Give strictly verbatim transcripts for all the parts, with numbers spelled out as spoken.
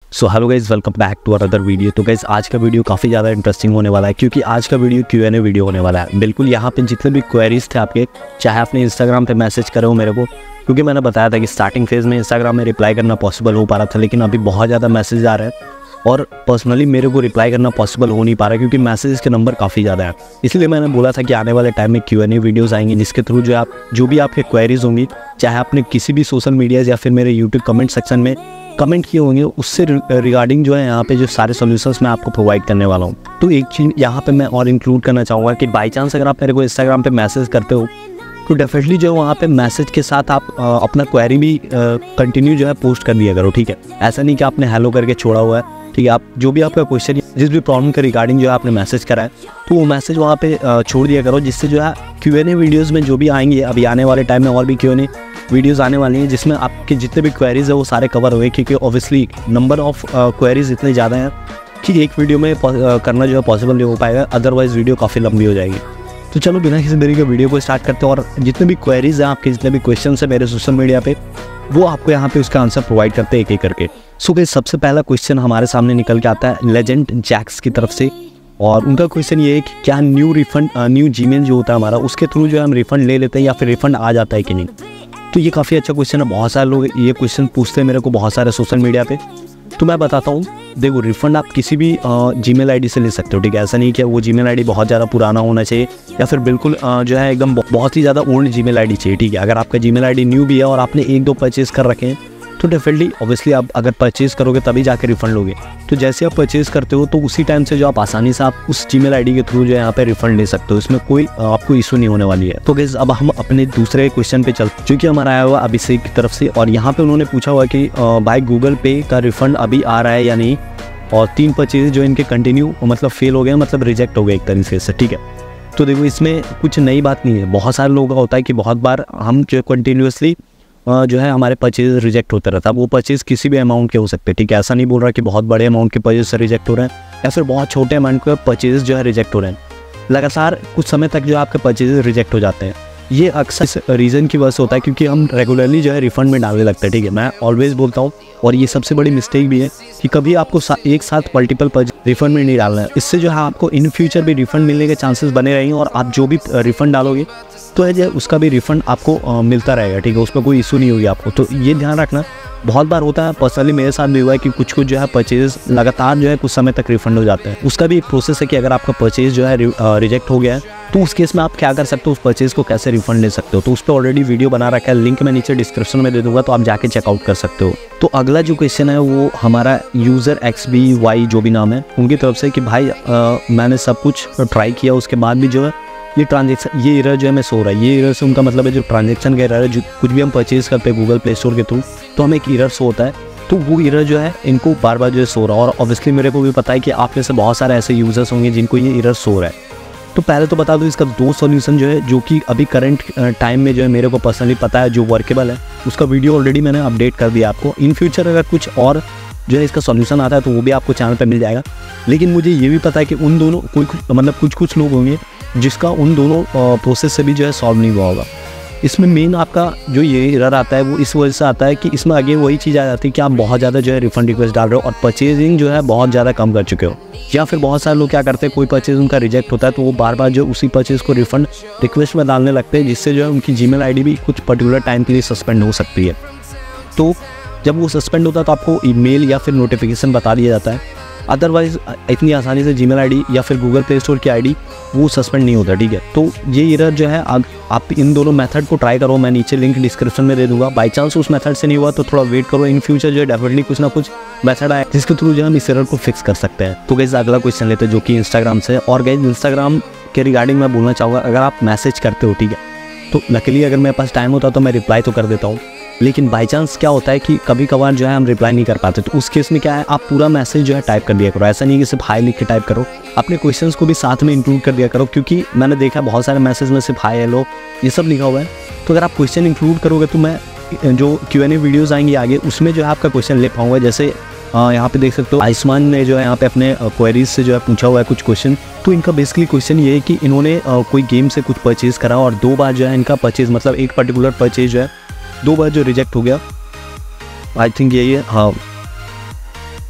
So hello guys, welcome back to another video. तो guys आज का वीडियो काफ़ी ज़्यादा इंटरेस्टिंग होने वाला है क्योंकि आज का video Q N A video होने वाला है। बिल्कुल यहाँ पे जितने भी क्वेरीज थे आपके, चाहे आपने इंस्टाग्राम पे मैसेज करे हो मेरे को, क्योंकि मैंने बताया था कि स्टार्टिंग फेज़ में इंस्टाग्राम में रिप्लाई करना पॉसिबल हो पा रहा था, लेकिन अभी बहुत ज़्यादा मैसेज आ रहे हैं और पर्सनली मेरे को रिप्लाई करना पॉसिबल हो नहीं पा रहा क्योंकि मैसेज के नंबर काफ़ी ज़्यादा है। इसलिए मैंने बोला था कि आने वाले टाइम में क्यू एन ए वीडियोज़ आएंगी जिसके थ्रू जो आप जो भी आपके क्वेरीज होंगी, चाहे आपने किसी भी सोशल मीडियाज़ या फिर मेरे यूट्यूब कमेंट सेक्शन में कमेंट किए होंगे, उससे रिगार्डिंग जो है यहाँ पे जो सारे सॉल्यूशंस मैं आपको प्रोवाइड करने वाला हूँ। तो एक चीज़ यहाँ पे मैं और इंक्लूड करना चाहूँगा कि बाई चांस अगर आप मेरे को इंस्टाग्राम पे मैसेज करते हो तो डेफिनेटली जो है वहाँ पे मैसेज के साथ आप आ, अपना क्वेरी भी कंटिन्यू जो है पोस्ट कर दिया करो, ठीक है। ऐसा नहीं कि आपने हेलो करके छोड़ा हुआ है, ठीक है। आप जो भी आपका क्वेश्चन जिस भी प्रॉब्लम के रिगार्डिंग जो है आपने मैसेज करा है तो वो मैसेज वहाँ पे छोड़ दिया करो, जिससे जो है क्यू एन ए वीडियोज़ में जो भी आएंगे, अभी आने वाले टाइम में और भी क्यू एन ए वीडियोज़ आने वाली हैं जिसमें आपके जितने भी क्वेरीज है वो सारे कवर हुए, क्योंकि ऑब्वियसली नंबर ऑफ क्वेरीज इतने ज़्यादा हैं कि एक वीडियो में करना जो है पॉसिबल नहीं हो पाएगा, अदरवाइज़ वीडियो काफ़ी लंबी हो जाएगी। तो चलो बिना किसी देरी के वीडियो को स्टार्ट करते हैं और जितने भी क्वेरीज हैं आपके, जितने भी क्वेश्चन है मेरे सोशल मीडिया पे, वो आपको यहाँ पे उसका आंसर प्रोवाइड करते हैं एक एक करके। सो गाइस सबसे पहला क्वेश्चन हमारे सामने निकल के आता है लेजेंड जैक्स की तरफ से, और उनका क्वेश्चन ये है कि क्या न्यू रिफंड न्यू जीमेल जो होता है हमारा, उसके थ्रू जो है हम रिफंड ले लेते हैं या फिर रिफंड आ जाता है कि नहीं। तो ये काफ़ी अच्छा क्वेश्चन है, बहुत सारे लोग ये क्वेश्चन पूछते हैं मेरे को बहुत सारे सोशल मीडिया पे। तो मैं बताता हूँ, देखो रिफंड आप किसी भी जीमेल आईडी से ले सकते हो, ठीक है। ऐसा नहीं कि वो जीमेल आईडी बहुत ज़्यादा पुराना होना चाहिए या फिर बिल्कुल आ, जो है एकदम बहुत ही ज़्यादा ओल्ड जीमेल आईडी चाहिए, ठीक है। अगर आपका जीमेल आईडी न्यू भी है और आपने एक दो परचेज़ कर रखे हैं तो डेफिनेटली ऑब्वियसली आप अगर परचेज़ करोगे तभी जाकर रिफंड लोगे। तो जैसे आप परचेज़ करते हो तो उसी टाइम से जो आप आसानी से आप उस जीमेल आईडी के थ्रू जो है यहाँ पे रिफंड ले सकते हो, इसमें कोई आपको इशू नहीं होने वाली है। तो गाइस अब हम अपने दूसरे क्वेश्चन पे चलते, जो कि हमारा आया हुआ अभिषेक की तरफ से, और यहाँ पे उन्होंने पूछा हुआ कि भाई गूगल पे का रिफंड अभी आ रहा है या नहीं, और तीन परचेज जो इनके कंटिन्यू मतलब फेल हो गए, मतलब रिजेक्ट हो गए एक तरीके से, ठीक है। तो देखो इसमें कुछ नई बात नहीं है, बहुत सारे लोगों का होता है कि बहुत बार हम जो कंटिन्यूसली जो है हमारे परचेज रिजेक्ट होता रहता है। वो परचेज किसी भी अमाउंट के हो सकते हैं, ठीक है। ऐसा नहीं बोल रहा कि बहुत बड़े अमाउंट के परचेज से रिजेक्ट हो रहे हैं या फिर बहुत छोटे अमाउंट के परचेज जो है रिजेक्ट हो रहे हैं। लगातार कुछ समय तक जो आपके परचेज रिजेक्ट हो जाते हैं, ये अक्सर इस रीज़न की वजह से होता है क्योंकि हम रेगुलरली जो है रिफंड में डालने लगते हैं, ठीक है। मैं ऑलवेज बोलता हूँ और ये सबसे बड़ी मिस्टेक भी है कि कभी आपको एक साथ मल्टीपल रिफंड में नहीं डालना है। इससे जो है आपको इन फ्यूचर भी रिफंड मिलने के चांसेस बने रहेंगे और आप जो भी रिफंड डालोगे तो है जो उसका भी रिफंड आपको आ, मिलता रहेगा, ठीक है। उसमें कोई इशू नहीं होगी आपको। तो ये ध्यान रखना, बहुत बार होता है, पर्सनली मेरे साथ भी हुआ है कि कुछ कुछ जो है परचेज लगातार जो है कुछ समय तक रिफंड हो जाते हैं। उसका भी एक प्रोसेस है कि अगर आपका परचेज जो है रिजेक्ट हो गया है तो उस केस में आप क्या कर सकते हो, उस परचेज को कैसे रिफंड ले सकते हो। तो उस पर ऑलरेडी वीडियो बना रखा है, लिंक मैं नीचे डिस्क्रिप्शन में दे दूंगा, तो आप जाके चेकआउट कर सकते हो। तो अगला जो क्वेश्चन है वो हमारा यूज़र एक्स बी वाई जो भी नाम है उनकी तरफ से कि भाई आ, मैंने सब कुछ ट्राई किया, उसके बाद भी जो है ये ट्रांजेक्शन ये एरर जो है मैं सो रहा है। ये एरर से उनका मतलब है जो ट्रांजेक्शन का एरर है, जो कुछ भी हम परचेज करते हैं गूगल प्ले स्टोर के थ्रू तो हमें एक एरर शो होता है, तो वो एरर जो है इनको बार बार जो है सो रहा है। और ऑब्वियसली मेरे को भी पता है कि आप में से बहुत सारे ऐसे यूजर्स होंगे जिनको ये एरर सो रहा है। तो पहले तो बता दो इसका दो सॉल्यूशन जो है, जो कि अभी करंट टाइम में जो है मेरे को पर्सनली पता है जो वर्केबल है, उसका वीडियो ऑलरेडी मैंने अपडेट कर दिया आपको। इन फ्यूचर अगर कुछ और जो है इसका सॉल्यूशन आता है तो वो भी आपको चैनल पर मिल जाएगा। लेकिन मुझे ये भी पता है कि उन दोनों कोई मतलब कुछ कुछ लोग होंगे जिसका उन दोनों प्रोसेस से भी जो है सॉल्व नहीं हुआ होगा। इसमें मेन आपका जो ये एरर आता है वो इस वजह से आता है कि इसमें आगे वही चीज़ आ जाती है कि आप बहुत ज़्यादा जो है रिफंड रिक्वेस्ट डाल रहे हो और परचेजिंग जो है बहुत ज़्यादा कम कर चुके हो, या फिर बहुत सारे लोग क्या करते हैं, कोई परचेज उनका रिजेक्ट होता है तो वो बार बार जो उसी परचेज को रिफंड रिक्वेस्ट में डालने लगते हैं, जिससे जो है उनकी जीमेल आईडी भी कुछ पर्टिकुलर टाइम के लिए सस्पेंड हो सकती है। तो जब वो सस्पेंड होता है तो आपको ईमेल या फिर नोटिफिकेशन बता दिया जाता है, अदरवाइज इतनी आसानी से जीमेल आईडी या फिर गूगल प्ले स्टोर की आईडी वो सस्पेंड नहीं होता, ठीक है। तो ये एरर जो है आप, आप इन दोनों मेथड को ट्राई करो, मैं नीचे लिंक डिस्क्रिप्शन में दे दूंगा। बाई चांस उस मेथड से नहीं हुआ तो थोड़ा वेट करो, इन फ्यूचर जो है डेफिनेटली कुछ ना कुछ मेथड आए जिसके थ्रू जो हम इस एरर को फिक्स कर सकते हैं। तो गाइस अगला क्वेश्चन लेते हैं जो कि इंस्टाग्राम से, और गाइस इंस्टाग्राम के रिगार्डिंग मैं बोलना चाहूँगा, अगर आप मैसेज करते हो, ठीक है, तो लकीली अगर मेरे पास टाइम होता तो मैं रिप्लाई तो कर देता हूँ, लेकिन बाई चांस क्या होता है कि कभी कभार जो है हम रिप्लाई नहीं कर पाते। तो उस केस में क्या है, आप पूरा मैसेज जो है टाइप कर दिया करो। ऐसा नहीं कि सिर्फ हाई लिख के टाइप करो, अपने क्वेश्चंस को भी साथ में इंक्लूड कर दिया करो, क्योंकि मैंने देखा बहुत सारे मैसेज में सिर्फ हाई हेलो ये सब लिखा हुआ है। तो अगर आप क्वेश्चन इंक्लूड करोगे तो मैं जो क्यू एन ए वीडियोज़ आएंगी आगे उसमें जो है आपका क्वेश्चन ले पाऊँगा। जैसे यहाँ पे देख सकते हो आयुष्मान ने जो है यहाँ पे अपने क्वेरीज से जो है पूछा हुआ है कुछ क्वेश्चन। तो इनका बेसिकली क्वेश्चन ये है कि इन्होंने कोई गेम से कुछ परचेज करा और दो बार जो है इनका परचेज मतलब एक पर्टिकुलर परचेज जो है दो बार जो रिजेक्ट हो गया, आई थिंक यही है, हाँ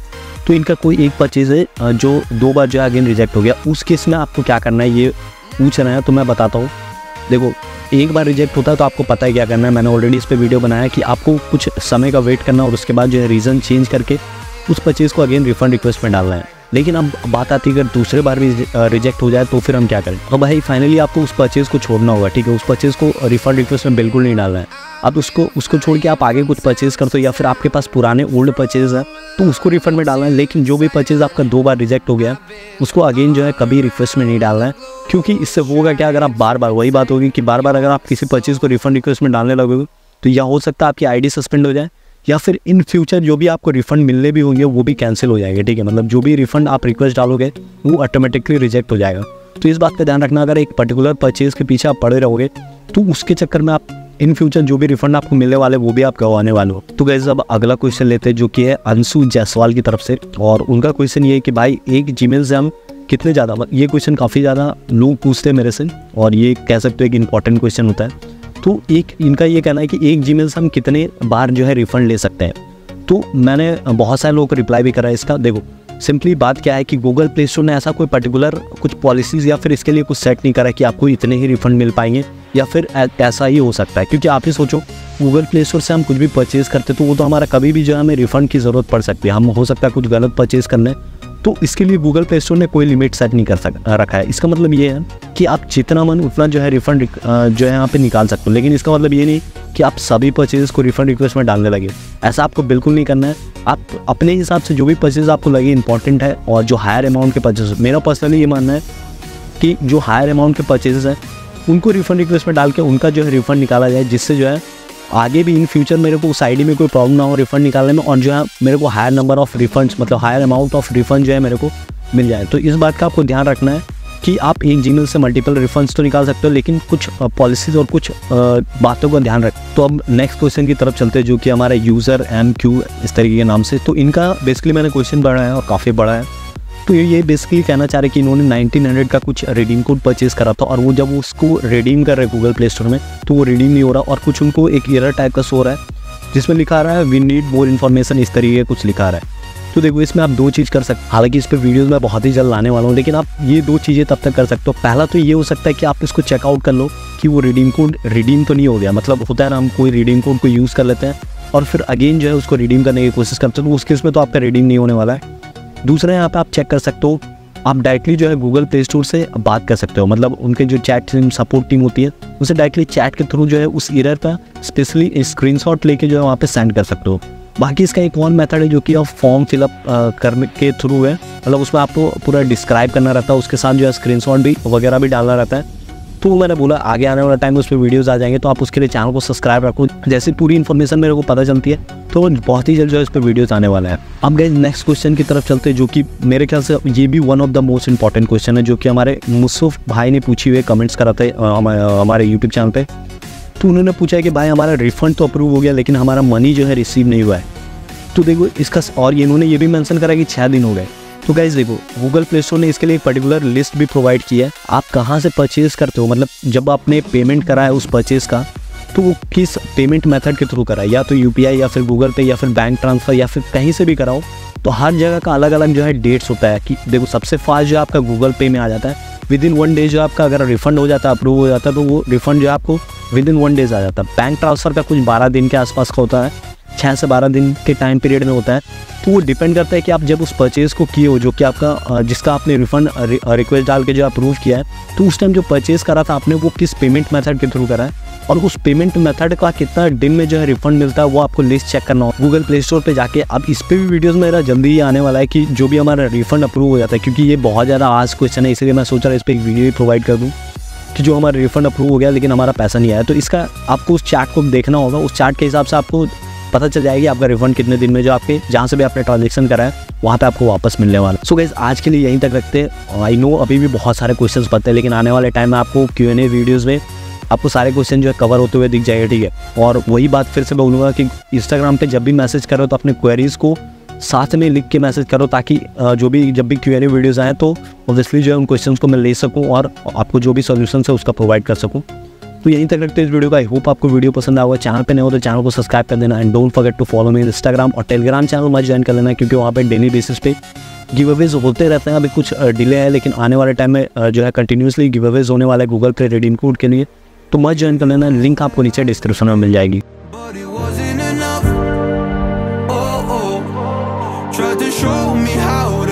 तो इनका कोई एक परचेज़ है जो दो बार जो है अगेन रिजेक्ट हो गया, उस केस में आपको क्या करना है ये पूछ रहे हैं, तो मैं बताता हूँ। देखो एक बार रिजेक्ट होता है तो आपको पता है क्या करना है, मैंने ऑलरेडी इस पर वीडियो बनाया कि आपको कुछ समय का वेट करना और उसके बाद जो है रीज़न चेंज करके उस परचेज़ को अगेन रिफंड रिक्वेस्ट में डालना है। लेकिन अब बात आती है अगर दूसरे बार भी रिजेक्ट हो जाए तो फिर हम क्या करें। तो भाई फाइनली आपको उस परचेज़ को छोड़ना होगा, ठीक है। उस परचेज़ को रिफंड रिक्वेस्ट में बिल्कुल नहीं डालना है। आप उसको उसको छोड़ के आप आगे कुछ परचेज़ करते हो या फिर आपके पास पुराने ओल्ड परचेज़ है तो उसको रिफंड में डालना है। लेकिन जो भी परचेज़ आपका दो बार रिजेक्ट हो गया उसको अगेन जो है कभी रिक्वेस्ट में नहीं डालना है, क्योंकि इससे होगा क्या, अगर आप बार बार वही बात होगी कि बार बार अगर आप किसी परचेज़ को रिफंड रिक्वेस्ट में डालने लगोगे तो यह हो सकता है आपकी आई डी सस्पेंड हो जाए या फिर इन फ्यूचर जो भी आपको रिफंड मिलने भी होंगे वो भी कैंसिल हो जाएंगे, ठीक है। मतलब जो भी रिफंड आप रिक्वेस्ट डालोगे वो ऑटोमेटिकली रिजेक्ट हो जाएगा। तो इस बात का ध्यान रखना, अगर एक पर्टिकुलर परचेज़ के पीछे आप पड़े रहोगे तो उसके चक्कर में आप इन फ्यूचर जो भी रिफंड आपको मिलने वाले वो भी आप गंवाने वाले हो। तो गाइस अब अगला क्वेश्चन लेते हैं जो कि है अंशु जायसवाल की तरफ से, और उनका क्वेश्चन ये है कि भाई एक जीमेल से हम कितने ज़्यादा, ये क्वेश्चन काफ़ी ज़्यादा लोग पूछते हैं मेरे से और ये कह सकते हो एक इंपॉर्टेंट क्वेश्चन होता है। तो एक इनका ये कहना है कि एक जीमेल से हम कितने बार जो है रिफंड ले सकते हैं। तो मैंने बहुत सारे लोगों को रिप्लाई भी करा है इसका। देखो सिंपली बात क्या है कि गूगल प्ले स्टोर ने ऐसा कोई पर्टिकुलर कुछ पॉलिसीज़ या फिर इसके लिए कुछ सेट नहीं करा है कि आपको इतने ही रिफंड मिल पाएंगे या फिर ऐसा ही हो सकता है। क्योंकि आप ही सोचो गूगल प्ले स्टोर से हम कुछ भी परचेज़ करते तो वो तो हमारा कभी भी जो है हमें रिफंड की ज़रूरत पड़ सकती है। हम हो सकता है कुछ गलत परचेज़ करने, तो इसके लिए गूगल प्ले स्टोर ने कोई लिमिट सेट नहीं कर सक रखा है। इसका मतलब ये है कि आप जितना मन उतना जो है रिफंड जो है यहाँ पे निकाल सकते हो। लेकिन इसका मतलब ये नहीं कि आप सभी परचेज़ को रिफंड रिक्वेस्ट में डालने लगे, ऐसा आपको बिल्कुल नहीं करना है। आप अपने हिसाब से जो भी परचेज़ आपको लगे इंपॉर्टेंट है और जो हायर अमाउंट के परचेज़, मेरा पर्सनली ये मानना है कि जो हायर अमाउंट के परचेज़ हैं उनको रिफंड रिक्वेस्ट में डाल के उनका जो है रिफंड निकाला जाए, जिससे जो है आगे भी इन फ्यूचर मेरे को उस आईडी में कोई प्रॉब्लम ना हो रिफंड निकालने में, और जो है मेरे को हायर नंबर ऑफ रिफंड्स मतलब हायर अमाउंट ऑफ रिफंड जो है मेरे को मिल जाए। तो इस बात का आपको ध्यान रखना है कि आप एक जीमेल से मल्टीपल रिफंड्स तो निकाल सकते हो, लेकिन कुछ पॉलिसीज़ और कुछ बातों का ध्यान रखें। तो अब नेक्स्ट क्वेश्चन की तरफ चलते हैं जो कि हमारे यूज़र एम क्यू इस तरीके के नाम से। तो इनका बेसिकली मैंने क्वेश्चन पढ़ा है और काफ़ी बड़ा है। तो ये बेसिकली कहना चाह रहे कि इन्होंने नाइनटीन हंड्रेड का कुछ रिडीम कोड परचेज़ करा था और वो जब उसको रिडीम कर रहे गूगल प्ले स्टोर में तो वो रिडीम नहीं हो रहा और कुछ उनको एक एरर टाइप का शो रहा है जिसमें लिखा रहा है वी नीड मोर इन्फॉर्मेशन, इस तरीके कुछ लिखा रहा है। तो देखो इसमें आप दो चीज़ कर सकते, हालांकि इस पर वीडियोस में बहुत ही जल्द लाने वाला हूँ, लेकिन आप ये दो चीज़ें तब तक कर सकते हो। पहला तो ये हो सकता है कि आप इसको चेकआउट कर लो कि वो रिडीम कोड रिडीम तो नहीं हो गया। मतलब होता है ना, हम कोई रिडीम कोड को यूज़ कर लेते हैं और फिर अगेन जो है उसको रिडीम करने की कोशिश करते हो, तो उस केस में तो आपका रिडीम नहीं होने वाला है। दूसरा यहाँ पर आप चेक कर सकते हो, आप डायरेक्टली जो है गूगल प्ले स्टोर से बात कर सकते हो। मतलब उनके जो चैट टीम सपोर्ट टीम होती है उसे डायरेक्टली चैट के थ्रू जो है उस एरर का स्पेशली स्क्रीनशॉट लेके जो है वहाँ पे सेंड कर सकते हो। बाकी इसका एक और मेथड है जो कि आप फॉर्म फिलअप करने के थ्रू है, मतलब उसमें आपको पूरा डिस्क्राइब करना रहता है, उसके साथ जो है स्क्रीनशॉट भी वगैरह भी डालना रहता है। तो मैंने बोला आगे आने वाला टाइम में उस पर वीडियोस आ जाएंगे, तो आप उसके लिए चैनल को सब्सक्राइब रखो। जैसे पूरी इन्फॉर्मेशन मेरे को पता चलती है तो बहुत ही जल्द जो है इस पर वीडियोस आने वाला है। अब गाइस नेक्स्ट क्वेश्चन की तरफ चलते हैं जो कि मेरे ख्याल से ये भी one of the most important question है, जो कि हमारे मुसफ़ भाई ने पूछी हुए कमेंट्स कराते हमारे यूट्यूब चैनल पर। तो उन्होंने पूछा है कि भाई हमारा रिफंड तो अप्रूव हो गया लेकिन हमारा मनी जो है रिसीव नहीं हुआ है। तो देखो इसका, और ये इन्होंने ये भी मेंशन करा कि छः दिन हो गए। तो गाइस देखो गूगल प्ले स्टोर ने इसके लिए एक पर्टिकुलर लिस्ट भी प्रोवाइड की है, आप कहाँ से परचेज़ करते हो। मतलब जब आपने पेमेंट करा है उस परचेज़ का तो वो किस पेमेंट मेथड के थ्रू करा है, या तो यूपीआई या फिर गूगल पे या फिर बैंक ट्रांसफ़र या फिर कहीं से भी कराओ। तो हर जगह का अलग अलग जो है डेट्स होता है कि देखो सबसे फास्ट जो आपका गूगल पे में आ जाता है, विद इन वन डे जो आपका अगर रिफंड हो जाता है, अप्रूव हो जाता है, तो वो रिफंड जो है आपको विद इन वन डेज आ जाता है। बैंक ट्रांसफ़र का कुछ बारह दिन के आसपास का होता है, छः से बारह दिन के टाइम पीरियड में होता है। तो वो डिपेंड करता है कि आप जब उस परचेज़ को किए हो जो कि आपका जिसका आपने रिफंड रिक्वेस्ट डाल के जो अप्रूव किया है, तो उस टाइम जो परचेज़ करा था आपने वो किस पेमेंट मेथड के थ्रू करा है और उस पेमेंट मेथड का कितना दिन में जो है रिफंड मिलता है वो आपको लिस्ट चेक करना हो गूगल प्ले स्टोर पे जाके। अब इस पर भी वीडियोस मेरा जल्दी ही आने वाला है कि जो भी हमारा रिफंड अप्रूव हो जाता है, क्योंकि ये बहुत ज़्यादा आज क्वेश्चन है, इसलिए मैं सोच रहा इस पर एक वीडियो ही प्रोवाइड कर दूँ कि जो हमारा रिफंड अप्रूव हो गया लेकिन हमारा पैसा नहीं आया। तो इसका आपको उस चार्ट को देखना होगा, उस चार्ट के हिसाब से आपको पता चल जाएगी आपका रिफंड कितने दिन में जो आपके जहाँ से भी आपने ट्रांजेक्शन करा है वहाँ पे आपको वापस मिलने वाला। सो गाइस आज के लिए यहीं तक रखते हैं। आई नो अभी भी बहुत सारे क्वेश्चंस पड़ते हैं, लेकिन आने वाले टाइम में आपको क्यू एन ए वीडियोज़ में आपको सारे क्वेश्चन जो है कवर होते हुए दिख जाएगा, ठीक है। और वही बात फिर से बोलूँगा कि इंस्टाग्राम पे जब भी मैसेज करो तो अपने क्वेरीज़ को साथ में लिख के मैसेज करो, ताकि जो भी जब भी क्यू एन ए वीडियोज़ आएँ तो ऑब्वियसली जो है उन क्वेश्चंस को मैं ले सकूँ और आपको जो भी सोल्यूशन है उसका प्रोवाइड कर सकूँ। तो यहीं तक रखते हैं इस वीडियो का। आई होप आपको वीडियो पसंद आया होगा। चैनल पे नहीं हो तो चैनल को सब्सक्राइब कर देना and don't forget to follow me Instagram और टेलीग्राम चैनल मत ज्वाइन कर लेना, क्योंकि वहाँ पे डेली बेसिस पे गिव अवेज होते रहते हैं। अभी कुछ डिले है, लेकिन आने वाले टाइम में जो है कंटिन्यूसली गिव अवेज होने वाला है गूगल पे रिडीम कोड के लिए, तो मत ज्वाइन कर लेना। लिंक आपको नीचे डिस्क्रिप्शन में मिल जाएगी। Tried to show me how to